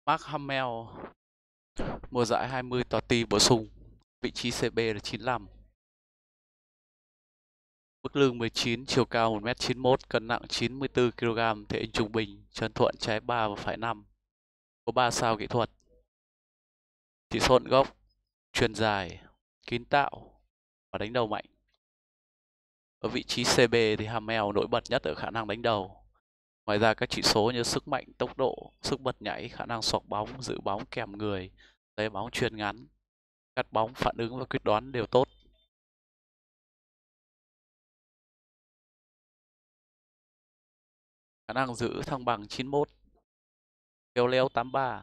Mark Hamill, mùa giải 20 tòa ti bổ sung, vị trí CB là 95, mức lương 19, chiều cao 1m91, cân nặng 94 kg, thể hình trung bình, chân thuận trái 3 và phải 5, có 3 sao kỹ thuật, chỉ số gốc, chuyền dài, kín tạo và đánh đầu mạnh. Ở vị trí CB thì Hamill nổi bật nhất ở khả năng đánh đầu. Ngoài ra các chỉ số như sức mạnh, tốc độ, sức bật nhảy, khả năng xoạc bóng, giữ bóng kèm người, lấy bóng chuyền ngắn, cắt bóng, phản ứng và quyết đoán đều tốt. Khả năng giữ thăng bằng 91, khéo léo 83,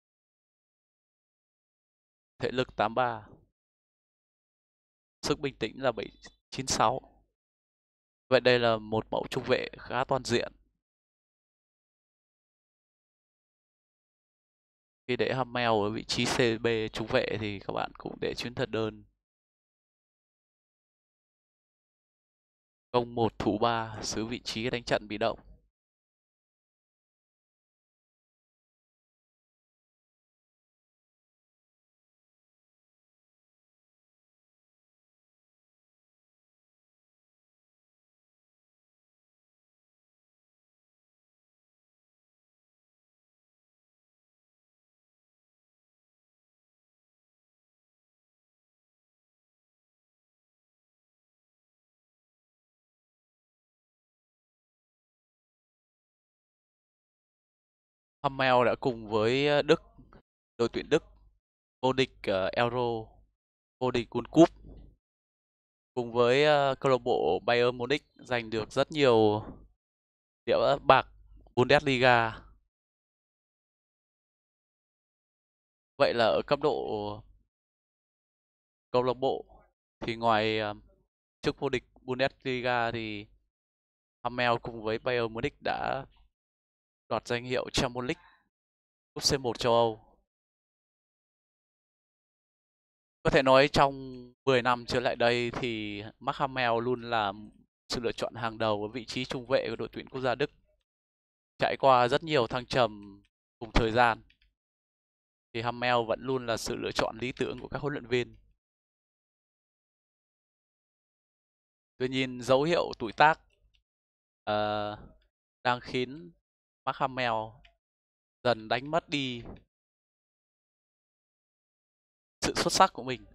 thể lực 83, sức bình tĩnh là 96. Vậy đây là một mẫu trung vệ khá toàn diện. Khi để Hamill ở vị trí CB trung vệ thì các bạn cũng để chuyến thật đơn. Công 1 thủ 3, giữ vị trí đánh trận bị động. Hamill đã cùng với Đức, đội tuyển Đức, vô địch Euro, vô địch World Cup, cùng với câu lạc bộ Bayern Munich giành được rất nhiều đĩa bạc Bundesliga. Vậy là ở cấp độ câu lạc bộ thì ngoài chức vô địch Bundesliga thì Hamill cùng với Bayern Munich đã đoạt danh hiệu Champions League, cúp C1 châu Âu. Có thể nói trong 10 năm trở lại đây thì Mark Hamill luôn là sự lựa chọn hàng đầu ở vị trí trung vệ của đội tuyển quốc gia Đức. Trải qua rất nhiều thăng trầm cùng thời gian thì Hamill vẫn luôn là sự lựa chọn lý tưởng của các huấn luyện viên. Tuy nhiên dấu hiệu tuổi tác đang khiến Mark Hamill dần đánh mất đi sự xuất sắc của mình.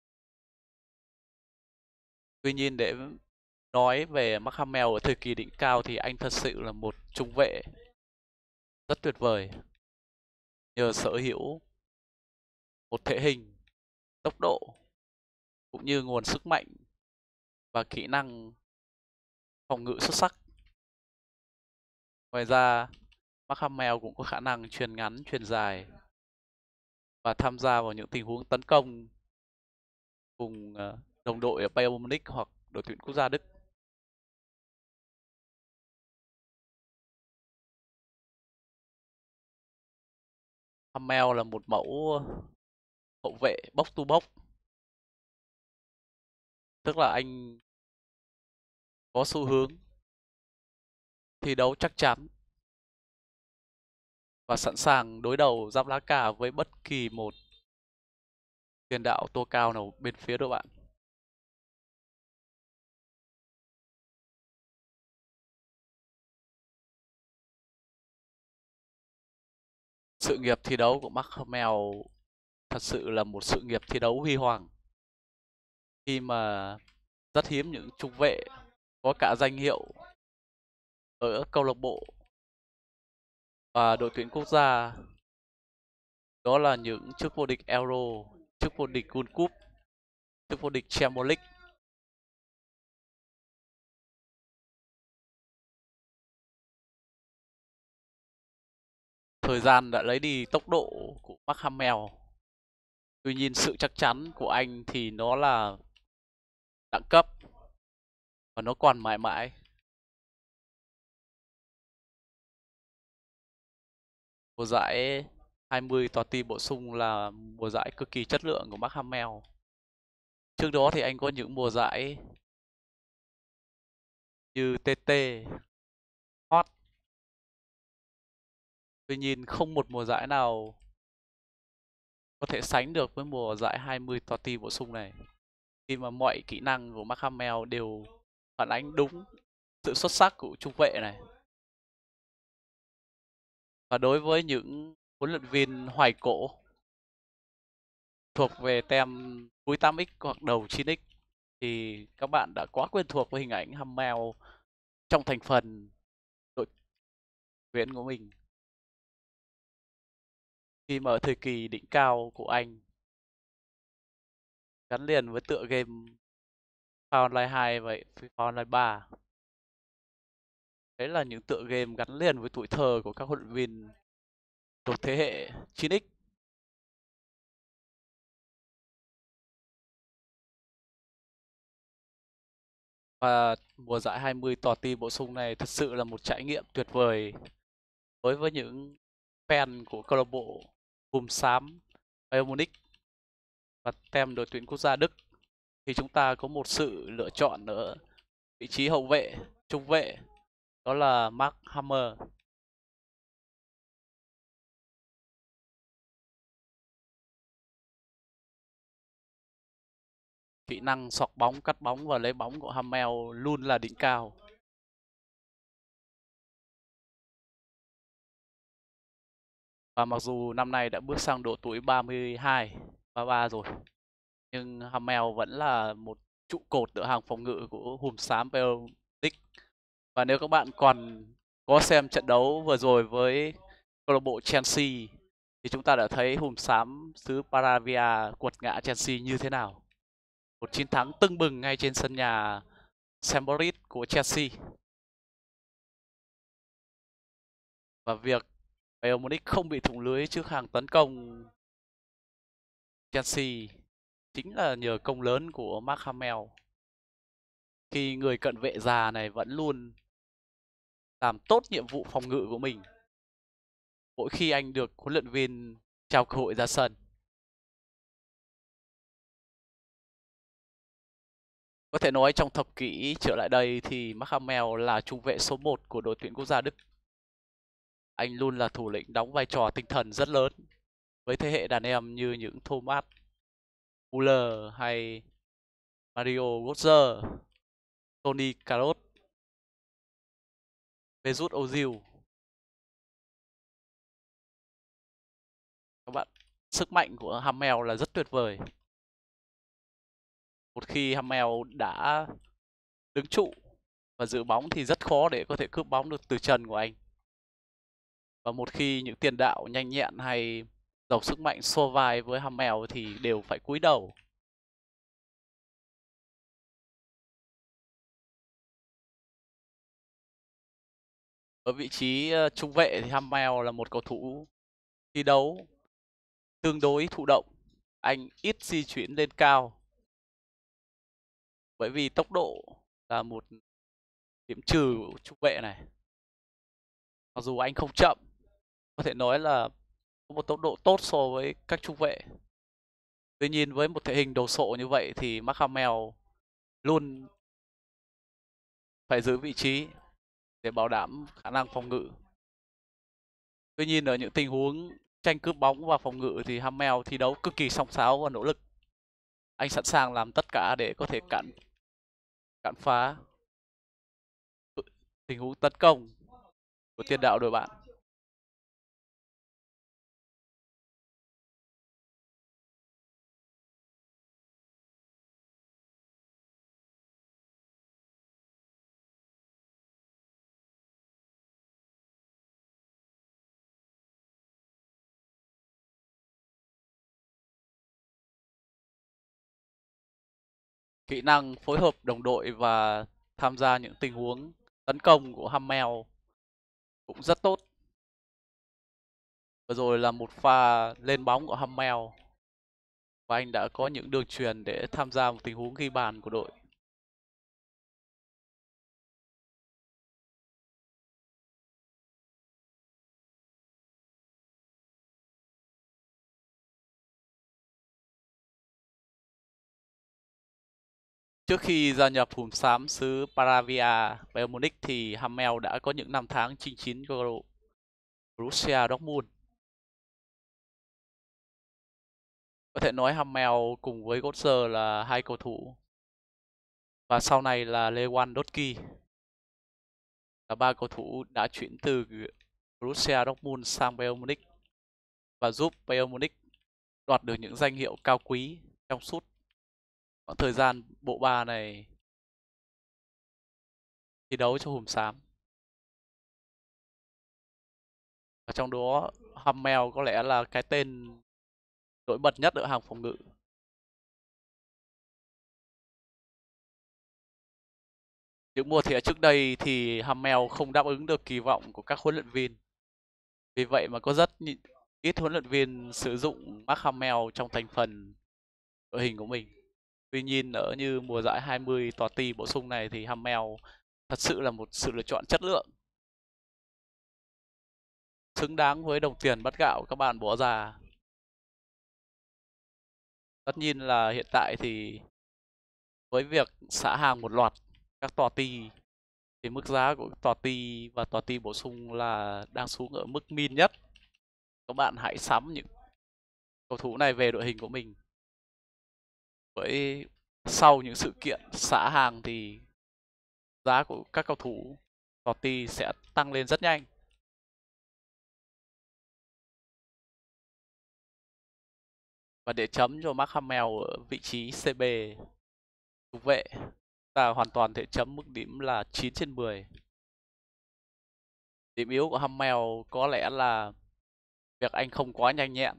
Tuy nhiên để nói về Mark Hamill ở thời kỳ đỉnh cao thì anh thật sự là một trung vệ rất tuyệt vời. Nhờ sở hữu một thể hình, tốc độ cũng như nguồn sức mạnh và kỹ năng phòng ngự xuất sắc. Ngoài ra, Mark Hamill cũng có khả năng chuyền ngắn, chuyền dài và tham gia vào những tình huống tấn công cùng đồng đội ở Bayern Munich hoặc đội tuyển quốc gia Đức. Hamill là một mẫu hậu vệ box to box, tức là anh có xu hướng thi đấu chắc chắn và sẵn sàng đối đầu giáp lá cà với bất kỳ một tiền đạo tua cao nào bên phía đội bạn. Sự nghiệp thi đấu của Mark Hamill thật sự là một sự nghiệp thi đấu huy hoàng, khi mà rất hiếm những trung vệ có cả danh hiệu ở câu lạc bộ và đội tuyển quốc gia, đó là những chức vô địch Euro, chức vô địch World Cup, chức vô địch Champions League. Thời gian đã lấy đi tốc độ của Mark Hamill. Tuy nhiên sự chắc chắn của anh thì nó là đẳng cấp và nó còn mãi mãi. Mùa giải 20 tòa ti bổ sung là mùa giải cực kỳ chất lượng của Mark Hamill. Trước đó thì anh có những mùa giải như TT, Hot, Tuy nhiên không một mùa giải nào có thể sánh được với mùa giải 20 Totti bổ sung này, khi mà mọi kỹ năng của Mark Hamill đều phản ánh đúng sự xuất sắc của trung vệ này. Và đối với những huấn luyện viên hoài cổ thuộc về tem cuối 8x hoặc đầu 9x thì các bạn đã quá quen thuộc với hình ảnh Hamill trong thành phần đội tuyển của mình. Khi mà ở thời kỳ đỉnh cao của anh gắn liền với tựa game FIFA Online 2 và FIFA Online 3. Đấy là những tựa game gắn liền với tuổi thơ của các huấn luyện viên thuộc thế hệ 9x. Và mùa giải 20 tòa ti bổ sung này thật sự là một trải nghiệm tuyệt vời đối với những fan của câu lạc bộ Hùm Xám Bayern Munich và tem đội tuyển quốc gia Đức. Thì chúng ta có một sự lựa chọn ở vị trí hậu vệ, trung vệ, đó là Mark Hammer. Kỹ năng sọc bóng, cắt bóng và lấy bóng của Hammer luôn là đỉnh cao. Và mặc dù năm nay đã bước sang độ tuổi 32, 33 rồi, nhưng Hamel vẫn là một trụ cột ở hàng phòng ngự của Hùm Xám Celtic. Và nếu các bạn còn có xem trận đấu vừa rồi với câu lạc bộ Chelsea thì chúng ta đã thấy Hùm Xám xứ Paravia quật ngã Chelsea như thế nào. Một chiến thắng tưng bừng ngay trên sân nhà Stamford Bridge của Chelsea. Và việc Bayern Munich không bị thủng lưới trước hàng tấn công Chelsea chính là nhờ công lớn của Mark Hamill. Khi người cận vệ già này vẫn luôn làm tốt nhiệm vụ phòng ngự của mình mỗi khi anh được huấn luyện viên trao cơ hội ra sân. Có thể nói trong thập kỷ trở lại đây thì Mark Hamill là trung vệ số 1 của đội tuyển quốc gia Đức. Anh luôn là thủ lĩnh đóng vai trò tinh thần rất lớn với thế hệ đàn em như những Thomas Müller hay Mario Götze, Toni Kroos, Mesut Ozil. Các bạn, sức mạnh của Hamill là rất tuyệt vời. Một khi Hamill đã đứng trụ và giữ bóng thì rất khó để có thể cướp bóng được từ chân của anh. Và một khi những tiền đạo nhanh nhẹn hay giàu sức mạnh xô vai với Hamill thì đều phải cúi đầu. Ở vị trí trung vệ thì Hamill là một cầu thủ thi đấu tương đối thụ động. Anh ít di chuyển lên cao bởi vì tốc độ là một điểm trừ của trung vệ này. Mặc dù anh không chậm, có thể nói là có một tốc độ tốt so với các trung vệ. Tuy nhiên với một thể hình đồ sộ như vậy thì Mark Hamill luôn phải giữ vị trí để bảo đảm khả năng phòng ngự. Tuy nhiên ở những tình huống tranh cướp bóng và phòng ngự thì Hamill thi đấu cực kỳ xông xáo và nỗ lực. Anh sẵn sàng làm tất cả để có thể cản phá tình huống tấn công của tiền đạo đội bạn. Kỹ năng phối hợp đồng đội và tham gia những tình huống tấn công của Hamill cũng rất tốt. Vừa rồi là một pha lên bóng của Hamill và anh đã có những đường truyền để tham gia một tình huống ghi bàn của đội. Trước khi gia nhập Hùm Xám xứ Paravia Bayern Munich thì Hamill đã có những năm tháng chinh chiến câu lạc bộ Borussia Dortmund. Có thể nói Hammel cùng với Götze là hai cầu thủ, và sau này là Lewandowski, là ba cầu thủ đã chuyển từ Borussia Dortmund sang Bayern Munich và giúp Bayern Munich đoạt được những danh hiệu cao quý trong suốt khoảng thời gian bộ ba này thi đấu cho Hùm Xám. Và trong đó Hammel có lẽ là cái tên nổi bật nhất ở hàng phòng ngự. Những mùa hè trước đây thì Hammel không đáp ứng được kỳ vọng của các huấn luyện viên. Vì vậy mà có rất ít huấn luyện viên sử dụng Mark Hammel trong thành phần đội hình của mình. Tuy nhiên ở như mùa giải 20 tòa ti bổ sung này thì Hammel thật sự là một sự lựa chọn chất lượng, xứng đáng với đồng tiền bát gạo các bạn bỏ ra. Tất nhiên là hiện tại thì với việc xả hàng một loạt các tòa ti thì mức giá của tòa ti và tòa ti bổ sung là đang xuống ở mức min nhất. Các bạn hãy sắm những cầu thủ này về đội hình của mình. Với sau những sự kiện xả hàng thì giá của các cầu thủ Totti sẽ tăng lên rất nhanh. Và để chấm cho Mark Hamill ở vị trí CB trung vệ, ta hoàn toàn thể chấm mức điểm là 9/10. Điểm yếu của Hamill có lẽ là việc anh không quá nhanh nhẹn.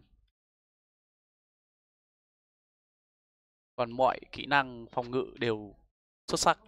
Còn mọi kỹ năng phòng ngự đều xuất sắc.